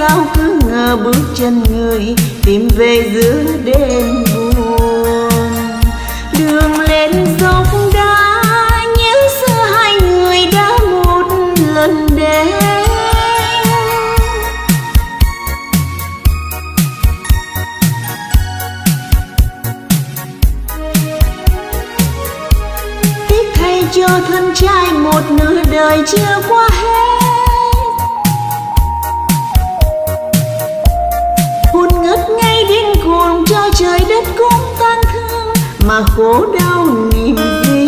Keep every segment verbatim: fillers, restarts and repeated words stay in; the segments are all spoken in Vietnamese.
sao cứ ngờ bước chân người tìm về giữa đêm buồn. Đường lên dốc đá nhớ xưa hai người đã một lần đến. Tiếc thay cho thân trai một nửa đời chưa qua hết. Hôn ngất ngay đến cùng cho trời đất cũng tan thương mà khổ đau niềm riêng.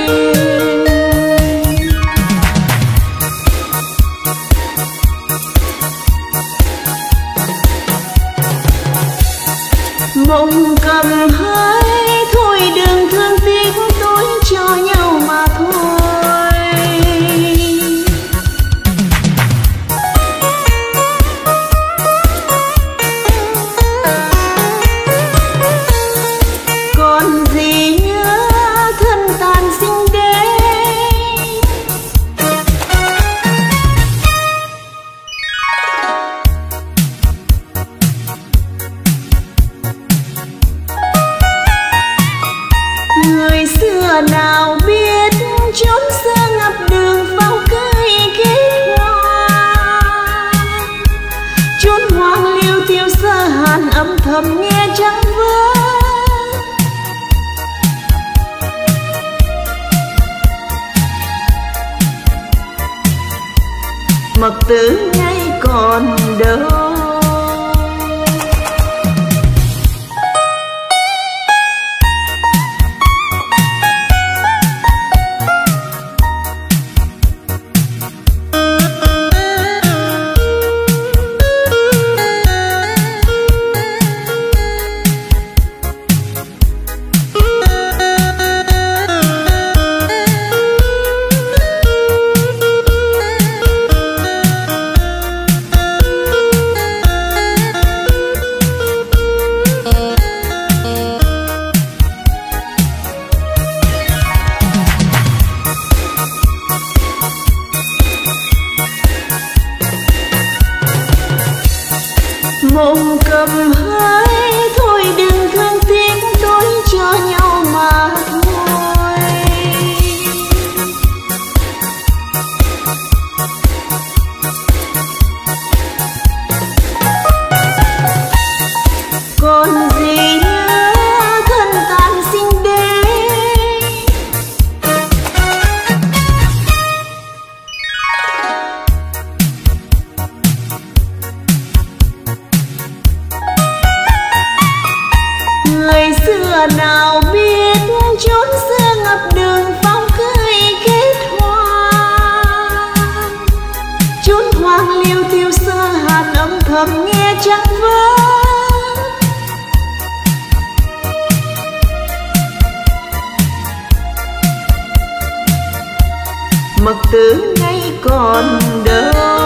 Mộng cầm hơi thôi đừng thương tiếc tôi cho nhau mà thôi. Còn gì nhớ thân tàn sinh đế. Người xưa nào biết chốn xưa ngập đường pháo cây kết hoa. Chốn hoang liêu tiêu xa hàn âm thầm nghe trăng vỡ. Mặc tử ngay còn đâu. Mộng cầm hơi thôi đừng thương tiếc tôi cho nhau mà thôi. Còn gì nhớ thân tàn sinh đế. Người xưa nào biết chốn xưa ngập đường phong cây kết hoa. Chốn hoang liêu tiêu sơ hàn âm thầm nghe trăng vỡ. Mặc tử ngay còn đâu.